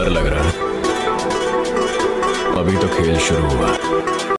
डर लग रहा है। अभी तो खेल शुरू हुआ है।